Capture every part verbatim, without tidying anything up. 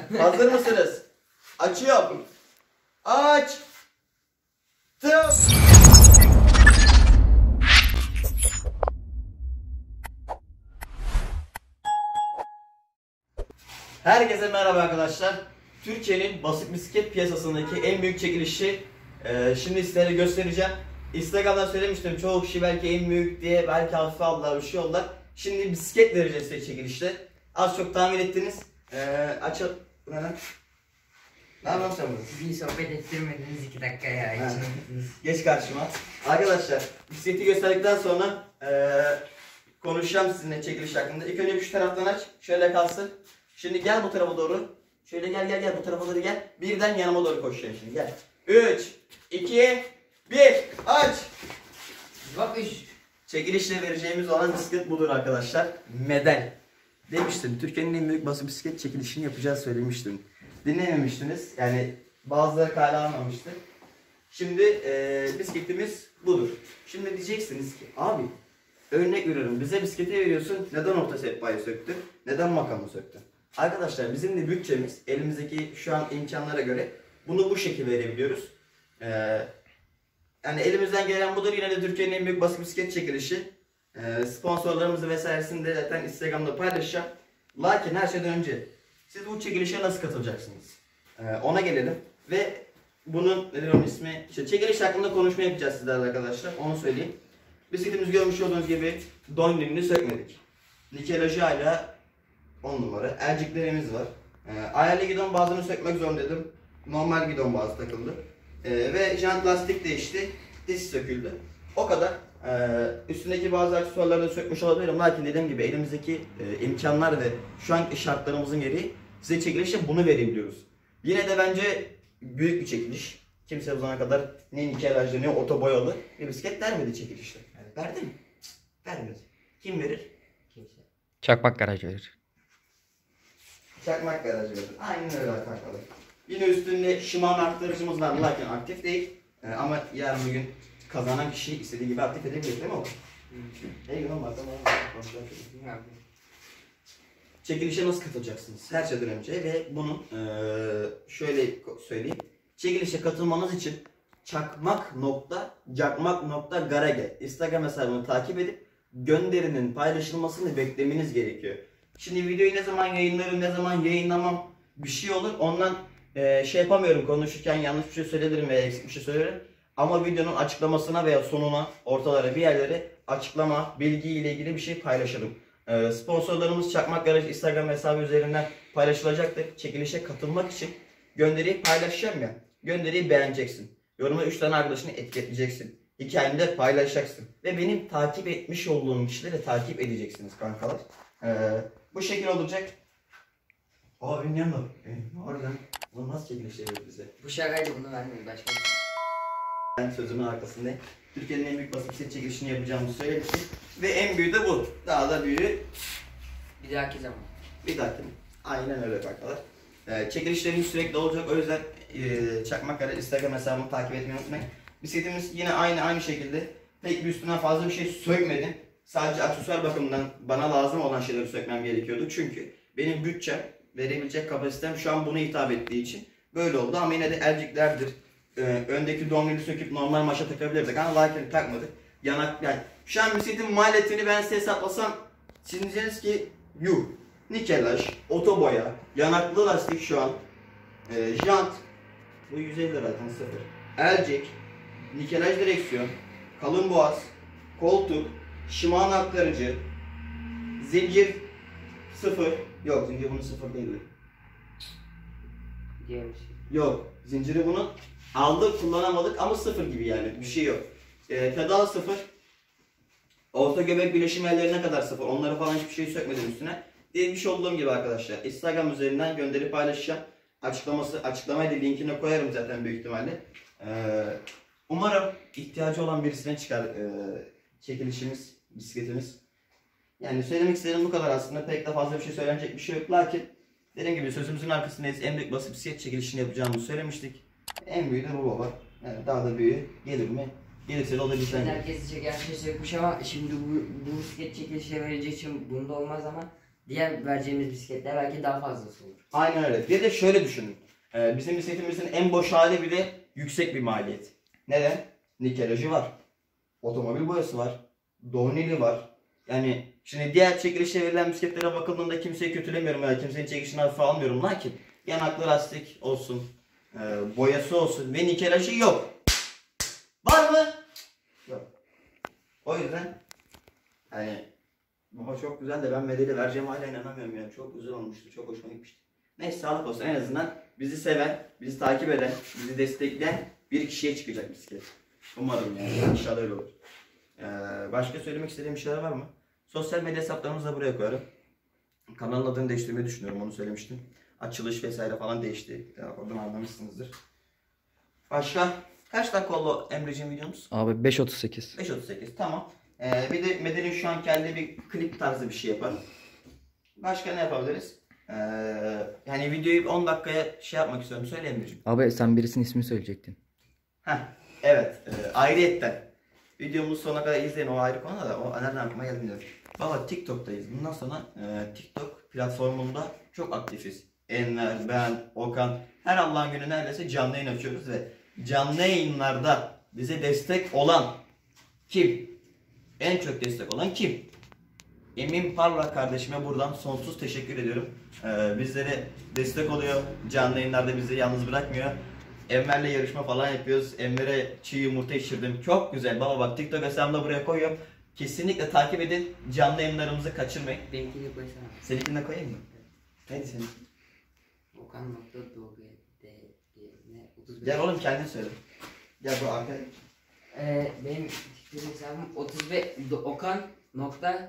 Hazır mısınız? Açıyorum. Aç. Tım. Herkese merhaba arkadaşlar. Türkiye'nin basit bisiklet piyasasındaki en büyük çekilişi e, şimdi sizlere göstereceğim. Instagram'dan söylemiştim, çoğu kişi belki en büyük diye belki hafife aldılar, bir şey oldular. Şimdi bisiklet vereceğiz size çekilişte. Az çok tahmin ettiniz. E, açıl... Ne lan? Ne yapalım sen bunu? Bir sohbet ettirmediniz iki dakika ya. Geç karşıma. Arkadaşlar bisikleti gösterdikten sonra e, konuşacağım sizinle çekiliş hakkında. İlk önce şu taraftan aç. Şöyle kalsın. Şimdi gel bu tarafa doğru. Şöyle gel gel gel bu tarafa doğru gel. Birden yanıma doğru koşacaksın şimdi gel. üç, iki, bir, aç. Bak üç. Çekilişle vereceğimiz olan bisiklet budur arkadaşlar. Medel. Demiştim, Türkiye'nin en büyük basit bisiklet çekilişini yapacağız söylemiştim. Dinlememiştiniz. Yani bazıları kale almamıştı. Şimdi e, bisikletimiz budur. Şimdi diyeceksiniz ki abi örnek veriyorum, bize bisikleti veriyorsun, neden orta sehpayı söktün, neden makamı söktün? Arkadaşlar bizim de bütçemiz elimizdeki şu an imkanlara göre bunu bu şekilde verebiliyoruz. Ee, yani elimizden gelen budur. Yine de Türkiye'nin en büyük basit bisiklet çekilişi. Ee, sponsorlarımızı vesairesini de zaten Instagram'da paylaşacağım. Lakin her şeyden önce siz bu çekilişe nasıl katılacaksınız? Ee, ona gelelim ve bunun nedir onun ismi? İşte çekiliş hakkında konuşma yapacağız sizlerle arkadaşlar. Onu söyleyeyim. Bisikletimizi görmüş olduğunuz gibi don limini sökmedik. Nikelajıyla on numara. Elciklerimiz var. Ee, ayarlı gidon bazını sökmek zorundaydım. Normal gidon bazı takıldı. Ee, ve jant lastik değişti. Disk söküldü. O kadar. Ee, üstündeki bazı aksesuarları da sökmüş olabilirim. Lakin dediğim gibi elimizdeki e, imkanlar ve şu anki şartlarımızın gereği size çekilişte bunu verebiliyoruz. Yine de bence büyük bir çekiliş. Kimse bu zamana kadar ne nikelajlı ne otoboyalı bir bisiklet vermedi çekilişte. Yani verdi mi? Vermedi. Kim verir? Kimse. Çakmak garajı verir. Çakmak garajı verir. Aynen öyle arkadaşlar. Yine üstünde Shimano aktarıcımız var, lakin aktif değil. Ee, ama yarın bir gün kazanan kişi istediği gibi aktif edebilir değil mi oğlum? Ne gün olmaz ama çekilişe nasıl katılacaksınız? Her şeyden önce ve bunu ee, şöyle söyleyeyim. Çekilişe katılmanız için çakmak nokta cakmak nokta garage Instagram hesabını takip edip gönderinin paylaşılmasını beklemeniz gerekiyor. Şimdi videoyu ne zaman yayınlarım, ne zaman yayınlamam bir şey olur. Ondan e, şey yapamıyorum, konuşurken yanlış bir şey söylerim veya eksik bir şey söylerim. Ama videonun açıklamasına veya sonuna, ortalara bir yerlere açıklama, bilgi ile ilgili bir şey paylaşırım. E, sponsorlarımız Çakmak Garaj Instagram hesabı üzerinden paylaşılacaktır. Çekilişe katılmak için gönderiyi paylaşacağım ya. Gönderiyi beğeneceksin. Yoruma üç tane arkadaşını etiketleyeceksin. Hikayende paylaşacaksın. Ve benim takip etmiş olduğum kişileri takip edeceksiniz kankalar. Ee, bu şekil olacak. Aa benim yanımda. Oradan. Bunu nasıl çekilişe verir bize? Bu şakaydı, bunu vermeyin başka. Ben sözümün arkasındayım. Türkiye'nin en büyük basit bisiklet çekilişini yapacağımı söylemiştim. Ve en büyüğü de bu. Daha da büyüğü Bir dahaki zaman. bir dahaki. Aynen öyle kankalar. Ee, çekilişlerimiz sürekli olacak. O yüzden e, Çakmak Garaj Instagram hesabımı takip etmeyi unutmayın. Bisikletimiz yine aynı aynı şekilde. Pek bir üstüne fazla bir şey sökmedim. Sadece aksesuar bakımından bana lazım olan şeyleri sökmem gerekiyordu. Çünkü benim bütçem, verebilecek kapasitem şu an buna hitap ettiği için böyle oldu. Ama yine de elciklerdir. Ee, öndeki domini söküp normal maşa takabilirdik ama lakin takmadık. Yanak yani. Şu an bisikletin maliyetini ben size hesaplasam siz diyeceksiniz ki yuh. Nikelaj, otoboya, yanaklı lastik şu an, e, jant, bu yüz elli lira zaten sıfır. Elcik, nikelaj direksiyon, kalın boğaz, koltuk, Shimano aktarıcı, zincir sıfır, yok zincir bunun sıfır değil. Diğer bir şey. Yok, zinciri bunu aldık kullanamadık ama sıfır gibi yani bir şey yok. E, pedal sıfır, orta göbek bileşim ellerine kadar sıfır, onları falan hiçbir şey sökmedim üstüne. Demiş olduğum gibi arkadaşlar Instagram üzerinden gönderip paylaşacağım. Açıklaması, açıklamaya da linkini koyarım zaten büyük ihtimalle. Ee, umarım ihtiyacı olan birisine çıkar e, çekilişimiz, bisikletimiz. Yani söylemek istediğim bu kadar aslında. Pek de fazla bir şey söylenecek bir şey yok. Lakin dediğim gibi sözümüzün arkasındayız. En büyük basit bisiklet çekilişini yapacağımızı söylemiştik. En büyüğü de bu baba. Yani daha da büyüğü gelir mi? Gelirse de o da bizden gelir. Herkes çeker şey sökmüş ama şimdi bu, bu bisiklet çekilişe vereceği için bunda olmaz ama Diğer vereceğimiz bisikletler belki daha fazlası olur. Aynen öyle. Bir de şöyle düşünün. Ee, bizim bisikletimizin en boş hali bile yüksek bir maliyet. Neden? Nikelajı var. Otomobil boyası var. Donili var. Yani şimdi diğer çekilişe verilen bisikletlere bakıldığında kimseyi kötülemiyorum ya. Kimsenin çekişini hafife almıyorum. Lakin yanaklı lastik olsun. e, boyası olsun ve nikelajı yok. Var mı? Yok. O yüzden hani baba çok güzel de ben medeli vereceğim hala inanamıyorum yani. Çok güzel olmuştu. Çok hoşuma gitmişti. Neyse sağlık olsun. En azından bizi seven, bizi takip eden, bizi destekleyen bir kişiye çıkacak bisiklet. Umarım yani. İnşallah öyle olur. Ee, başka söylemek istediğim bir şeyler var mı? Sosyal medya hesaplarımızı da buraya koyarım. Kanalın adını değiştirmeyi düşünüyorum. Onu söylemiştim. Açılış vesaire falan değişti. Ya, oradan anlamışsınızdır. Başka? Kaç dakika oldu Emre'cim videomuz? Abi beş otuz sekiz. beş otuz sekiz tamam. Ee, bir de Medel'in şu an kendi bir klip tarzı bir şey yapalım. Başka ne yapabiliriz? Ee, yani videoyu on dakikaya şey yapmak istiyorum. Söyle Emre'cim. Abi sen birisinin ismini söyleyecektin. Heh, evet. E, ayrıyetten. Videomuzu sonuna kadar izleyin, o ayrı konu da. O nereden aklıma geldi bilmiyorum. Valla TikTok'tayız. Bundan sonra e, TikTok platformunda çok aktifiz. Enver, ben, Okan. Her Allah'ın günü neredeyse canlı yayın açıyoruz ve canlı yayınlarda bize destek olan kim? En çok destek olan kim? Emin Parlak kardeşime buradan sonsuz teşekkür ediyorum. Ee, bizlere destek oluyor. Canlı yayınlarda bizi yalnız bırakmıyor. Enver'le yarışma falan yapıyoruz. Enver'e çiğ yumurta içirdim. Çok güzel. Baba bak TikTok hesabımda buraya koyuyorum. Kesinlikle takip edin. Canlı yayınlarımızı kaçırmayın. Benimkini koysana. Seninkini de koyayım mı? Neydi senin? Okan nokta doğru de ne otuz beş. Gel oğlum kendin söyle. Gel bu arkaya. Ee, benim TikTok hesabım otuz beş do- Okan nokta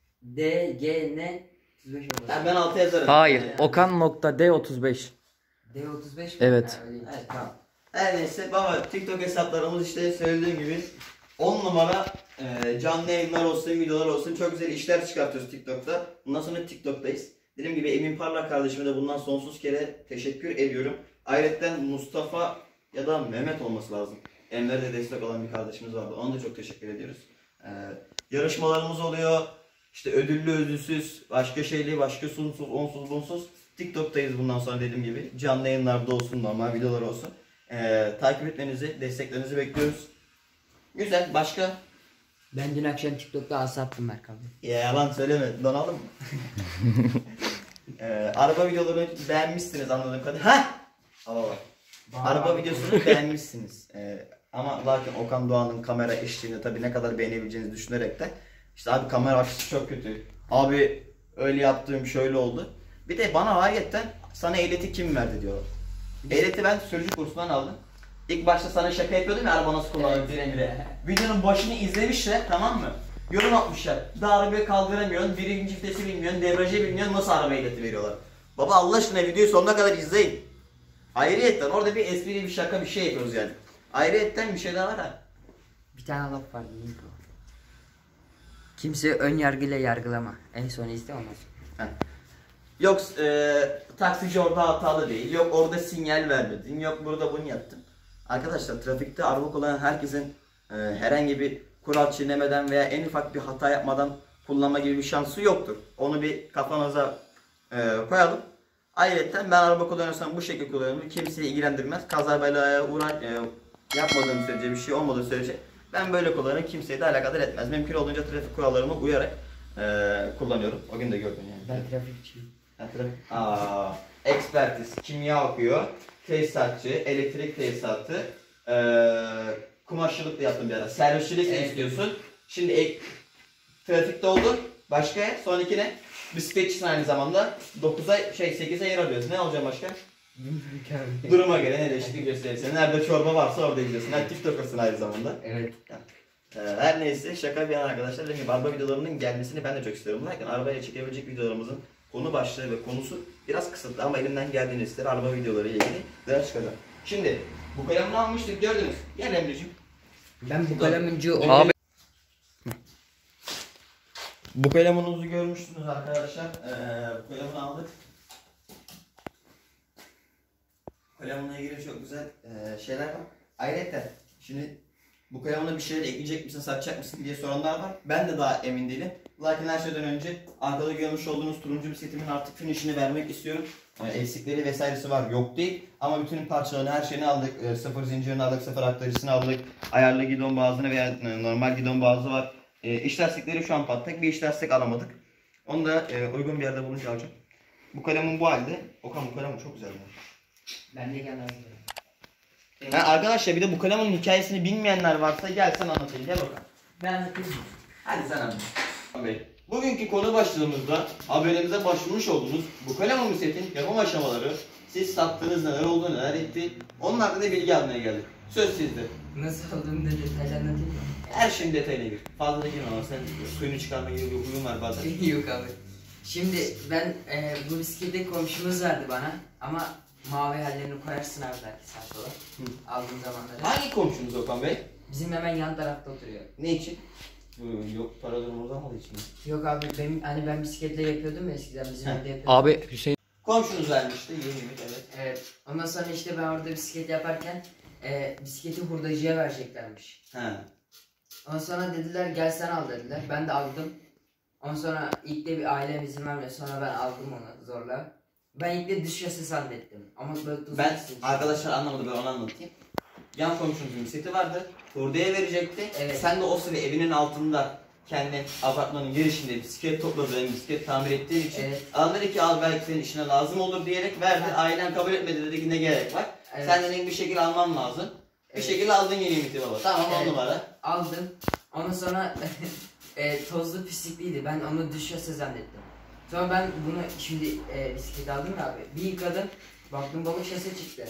D G N otuz beş oldu. Ben, ben altı yazarım. Hayır. Yani- Okan nokta D otuz beş. D otuz beş mi? Evet. Ha, öyleymiş. Evet tamam. Her neyse baba TikTok hesaplarımız işte söylediğim gibi on numara e, canlı yayınlar olsun, videolar olsun çok güzel işler çıkartıyoruz TikTok'ta. Bundan sonra TikTok'tayız. Dediğim gibi Emin Parlak kardeşime de bundan sonsuz kere teşekkür ediyorum. Ayrıca Mustafa ya da Mehmet olması lazım. Enver'e de destek olan bir kardeşimiz vardı. Ona da çok teşekkür ediyoruz. Ee, yarışmalarımız oluyor. İşte ödüllü ödülsüz, başka şeyli, başka sunsuz, onsuz, bunsuz. TikTok'tayız bundan sonra dediğim gibi. Canlı yayınlarda olsun, normal videolar olsun. Ee, takip etmenizi, desteklerinizi bekliyoruz. Güzel. Başka? Ben dün akşam TikTok'ta asattım Berk abi. Ya yalan söyleme. Donalım mı? ee, araba videolarını beğenmişsiniz anladığım kadarıyla. Hah! Ama bak. Araba videosunu beğenmişsiniz. Ee, ama lakin Okan Doğan'ın kamera eşliğinde tabii ne kadar beğenebileceğinizi düşünerek de işte abi kamera açısı çok kötü. Abi öyle yaptığım şöyle oldu. Bir de bana ayetten sana ehliyeti kim verdi diyorlar. Ehliyeti ben sürücü kursundan aldım. İlk başta sana şaka yapıyordum ya araba nasıl kullanılır diye bile. Videonun başını izlemişler tamam mı? Yorum atmışlar. Daha arabayı kaldıramıyorsun, birinci vitesi bilmiyorsun, debriyajı bilmiyorsun, nasıl araba ehliyeti veriyorlar? Baba Allah aşkına videoyu sonuna kadar izleyin. Ayrıyetten orada bir espri bir şaka bir şey yapıyoruz yani. Ayrıyetten bir şey daha var ha. Bir tane laf vardı. neydi o? Kimse ön yargıyla yargılama. En son izle ondan sonra. Heh. Yok e, taksici orada hatalı değil. Yok orada sinyal vermedin. Yok burada bunu yaptın. Arkadaşlar trafikte araba kullanan herkesin e, herhangi bir kural çiğnemeden veya en ufak bir hata yapmadan kullanma gibi bir şansı yoktur. Onu bir kafanıza e, koyalım. Ayrıca ben araba kullanıyorsam bu şekilde kullanıyorum. Kimseyi ilgilendirmez. Kaza belaya uğrar, e, yapmadığım sürece bir şey olmadığı sürece ben böyle kullanırım. Kimseyi de alakadar etmez. Mümkün olduğunca trafik kurallarına uyarak e, kullanıyorum. O gün de gördün yani. Ben trafikçiyim. Ha, trafik. Aa, ekspertiz, kimya okuyor, tesisatçı, elektrik tesisatı, e, kumaşçılık da yaptım bir ara. Servisçilik de Evet. istiyorsun. Şimdi ek, trafikte oldu. Başka son iki ne? Bisikletçisin aynı zamanda. dokuza şey sekize yer alıyorsun. Ne olacak başka? Duruma göre ne değişiklik gösterirsin. Nerede çorba varsa orada gidiyorsun. Her TikToker'sın aynı zamanda. Evet. Ee, her neyse şaka bir yana arkadaşlar. Dediğim gibi araba videolarının gelmesini ben de çok istiyorum. Lakin arabayla çekebilecek videolarımızın konu başlığı ve konusu biraz kısıtlı ama elimden geldiğini ister araba videoları ile ilgili ders çıkacağım. Şimdi bu kalemini almıştık gördünüz. Gel Emre'cim. Ben bu kaleminci o. Abi Bu kaleminizi görmüşsünüz arkadaşlar. Ee, bu kalemini aldık. Kaleminle ilgili çok güzel e, şeyler var. Ayrıca şimdi bu kalemine bir şeyler ekleyecek misin, satacak mısın diye soranlar var. Ben de daha emin değilim. Lakin her şeyden önce arkada görmüş olduğunuz turuncu bisikletimin artık finishini vermek istiyorum. Yani eksikleri vesairesi var, yok değil. Ama bütün parçalarını, her şeyini aldık. E, sıfır zincirini aldık, sıfır aktarıcısını aldık. Ayarlı gidon bağızını veya normal gidon bağızı var. E, iç lastikleri şu an patlak, bir iç lastik alamadık. Onu da e, uygun bir yerde bulunca alacağım. Bu kalemin bu halde. Okan bu kalem çok güzel. Ben de gel abi. Yani arkadaşlar bir de bu kalemin hikayesini bilmeyenler varsa gel sen anlatayım. Gel bakalım. Ben anlatayım. Hadi sen anlat. Bey. Bugünkü konu başlığımızda haberimize başvurmuş olduğunuz bu kalem setin yapım aşamaları, siz sattığınız neler oldu, neler etti, onun hakkında bilgi almaya geldik. Söz sizde. Nasıl olduğunu da detaylı anlatayım mı? Her şeyin detayına gir. Fazla da girme ama sen suyunu çıkarma gibi bir huyun var bazen. Yok abi. Şimdi ben e, bu bisikleti komşumuz verdi bana ama mavi hallerini koyarsın abi belki sağ sola. Aldığım zamanları. Hangi komşunuz Okan Bey? Bizim hemen yan tarafta oturuyor. Ne için? Ee, Yok para durumu olmadığı için mi? Yok abi benim hani ben bisikletle yapıyordum ya eskiden bizim Heh. evde yapıyordum. Abi Hüseyin. Komşunuz vermişti yeni limit evet. Evet. Ondan sonra işte ben orada bisiklet yaparken e, bisikleti hurdacıya vereceklermiş. He. Ondan sonra dediler gel sen al dediler. Ben de aldım. Ondan sonra ilk de bir ailem izin vermedi. Sonra ben aldım onu zorla. Ben ilk de dış şasi zannettim. Ama böyle tuzlu Ben bisiklet. arkadaşlar anlamadı ben onu anlatayım. Yan komşunuzun bisikleti vardı. Hurdaya verecekti. Evet. Sen de o sıra evinin altında kendi apartmanın girişinde bisiklet topladığın, bisiklet tamir ettiğin için Evet. adam dedi ki al belki senin işine lazım olur diyerek verdi. Evet. Ailen kabul etmedi dedi ki ne gerek var. Evet. Sen dedin bir şekilde alman lazım. Bir Evet. şekilde aldın yeni limiti baba. Tamam on Evet. numara. Aldım. Ondan sonra e, tozlu pislikliydi. Ben onu dış şasi zannettim. Sonra ben bunu şimdi e, bisiklet aldım ya abi. Bir yıkadım. Baktım balık şasi çıktı.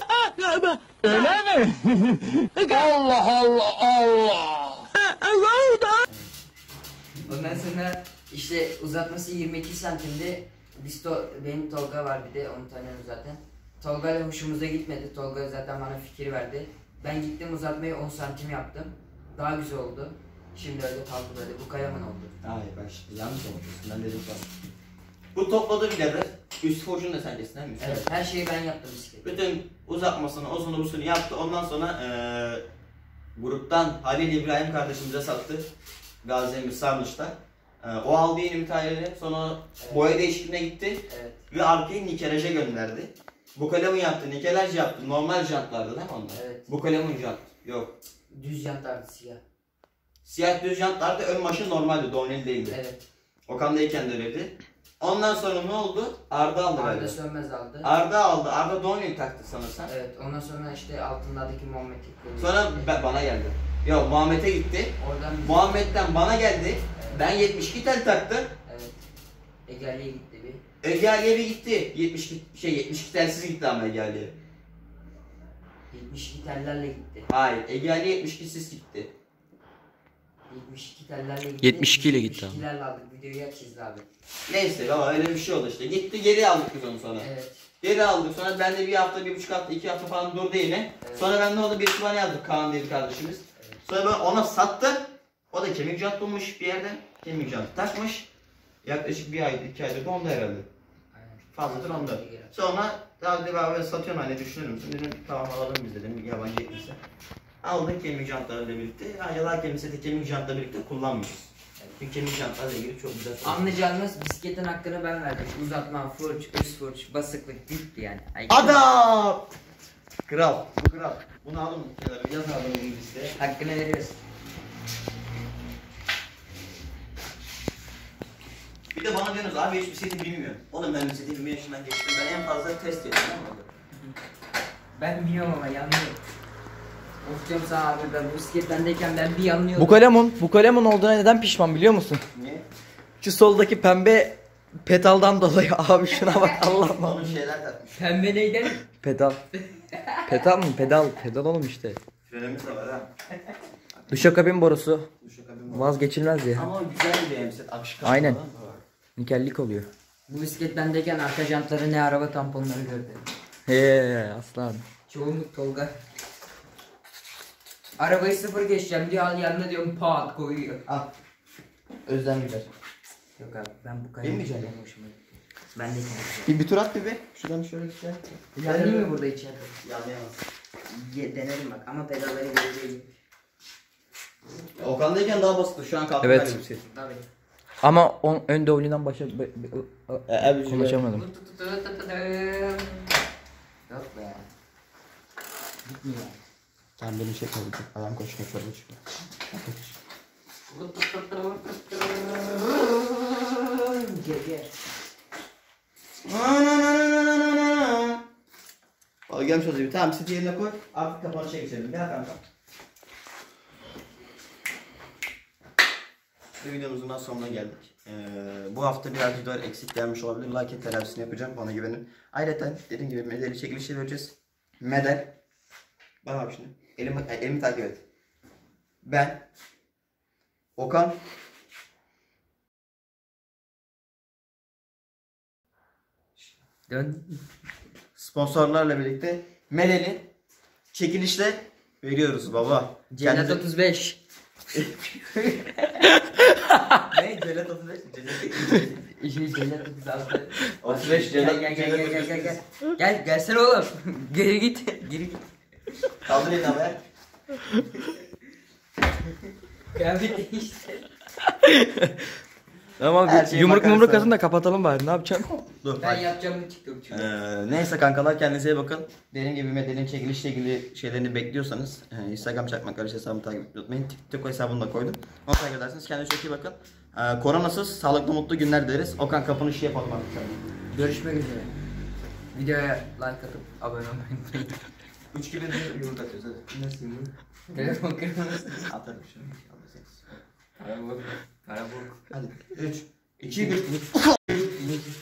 Ondan sonra işte uzatması yirmi iki santimdi. Biz to benim Tolga var bir de onu tanıyorum zaten. Tolga ile hoşumuza gitmedi. Tolga zaten bana fikir verdi. Ben gittim uzatmayı on santim yaptım. Daha güzel oldu. Şimdi öyle kaldı böyle. Bu kayaman oldu. Hayır bak işte yanlış konuşuyorsun ben dedim sana. Bu topladı birader. Üst forjun da sendesin değil mi? Üst Evet, her şeyi ben yaptım bisiklet. Bütün uzatmasını, uzunu busunu yaptı. Ondan sonra eee gruptan Halil İbrahim kardeşimize sattı. Gazi Emir Sarnıç'ta. Eee, o aldı yeni müteahhitleri. Sonra Evet. boya değişikliğine gitti. Evet. Ve arkayı nikelaja gönderdi. Bu kalemin yaptı, nikelaj yaptı. Normal jantlardı değil mi onlar? Evet. Bu kalemin jant. Yok. Düz jantlardı siyah. Siyah düz jantlardı. Ön başı normaldi. Donel değildi. Evet. Okan'dayken de öyleydi. Ondan sonra ne oldu? Arda aldı Arda galiba. Sönmez aldı. Arda aldı. Arda Donel taktı sanırsam. Evet. Ondan sonra işte altındaki Muhammed İlkoğlu. Sonra ben, bana geldi. Yok Muhammed'e gitti. Oradan bir- Muhammed'den bana geldi. Ben yetmiş iki tel taktım. Evet. Ege'liye gitti bir. Ege Ali'ye bir gitti. yetmiş iki, şey yetmiş iki telsiz gitti ama Ege Ali'ye. yetmiş iki tellerle gitti. Hayır Ege Ali yetmiş iki siz gitti. yetmiş iki tellerle gitti. yetmiş iki ile gitti abi. yetmiş ikilerle aldık. Videoyu aç izle abi. Neyse baba öyle bir şey oldu işte. Gitti geri aldık biz onu sonra. Evet. Geri aldık sonra ben de bir hafta, bir buçuk hafta, iki hafta falan durdu yine. Evet. Sonra ben ne oldu bir kütüphane yazdık Kaan diye bir kardeşimiz. Evet. Sonra ben ona sattım. O da kemik jant bulmuş bir yerden. Kemik jant takmış. Yaklaşık bir aydır, iki aydır da onda herhalde. Aynen. Fazladır onda. Sonra daha dedi ben satıyorum hani düşünür müsün? Dedim tamam alalım biz dedim yabancı etmişse. Aldık kemik jantlarıyla birlikte. Ancak kendisi de kemik jantla birlikte kullanmıyoruz. Çünkü kemik jantlarla ilgili çok güzel sorular. Anlayacağınız bisikletin hakkını ben verdim. Uzatma, fırç, üst fırç, basıklık bitti yani. Ay, Adam! Kral, bu kral. Bunu alın kenara, yaz alın bunu bizde. Hakkını veriyoruz. Bir de bana diyorsunuz abi hiç bisikleti bilmiyorum. Oğlum ben bisikleti yirmi yaşından geçtim. Ben en fazla test yaptım ama. Ben biliyorum ama yanlıyorum. Of diyorum sana abi ben bu bisiklet bendeyken ben bir yanlıyordum. Bu kalemun, bu kalemun olduğuna neden pişman biliyor musun? Niye? Şu soldaki pembe pedaldan dolayı abi şuna bak Allah'ım. Onun şeyler takmış. Pembe neydi? Pedal. Pedal mı? Pedal. Pedal oğlum işte. Frenimiz de var ha. Duşakabin borusu. Duşakabin var. Vazgeçilmez ya. Ama güzel bir emset. Akışkan Aynen. falan da var. Nikellik oluyor. Bu bisiklet bendeyken arka jantları ne araba tamponları gördü. He aslan. Çoğunluk Tolga. Arabayı sıfır geçeceğim diyor al yanına diyorum pat koyuyor. Al. Özlem gider. Yok abi ben bu Benim mi kadar canım? benim hoşuma gitti. Ben de Bir, bir tur at bir be. Şuradan şöyle bir şey. Yanayım mı burada içeride? Yanlayamaz. Ye, denerim bak ama pedalları göreceğim. Okan'dayken daha basitti. Şu an kalktı Evet. böyle bir şey. Tabii. Ama on, önde oyundan başa be- be- E, abi, konuşamadım. Yok be. Gitmiyor. Tamam beni çek oldu. Ayağım koşuyor şöyle çıkıyor. Gege. Al gelmiş o zaman. Tamam sit yerine koy. Abi kapanışa geçelim. Gel kanka. Bir videomuzun daha sonuna geldik. Ee, bu hafta biraz videolar eksik gelmiş olabilir. Lakin telafisini yapacağım. Bana güvenin. Ayrıca dediğim gibi medali çekilişi vereceğiz. Medal. Bak abi şimdi. Elimi, elimi takip et. Ben. Okan. Dön. Sponsorlarla birlikte medali çekilişle veriyoruz baba. Cennet Kendinize- otuz beş. Ne? Cennet otuz beş. İşte Cennet otuz altı. otuz beş Gel Cennet. gel gel gel gel gel gel. Gel gelsene oğlum. Geri git. Geri git. Kaldır elini havaya. Kıyafet işte. Tamam Her şeye yumruk bakarsan- mumruk da kapatalım bari ne yapacaksın? Dur. Ben bak. yapacağımı TikTok çünkü. Ee, neyse kankalar kendinize iyi bakın. Dediğim gibi Medel'in çekilişle ilgili şeylerini bekliyorsanız e, Instagram çakmak karış hesabımı takip etmeyi unutmayın. TikTok hesabını da koydum. Onu takip edersiniz. Kendinize çok iyi bakın. Ee, koronasız, sağlıklı, mutlu günler dileriz. Okan kapanışı yapalım artık. Görüşmek üzere. Videoya like atıp abone olmayı unutmayın. üç gibi bir yumruk atıyoruz hadi. Nasıl bu? Telefon kırmızı. Atarım şunu. Para bul. Para bul. Hadi. üç, iki, bir.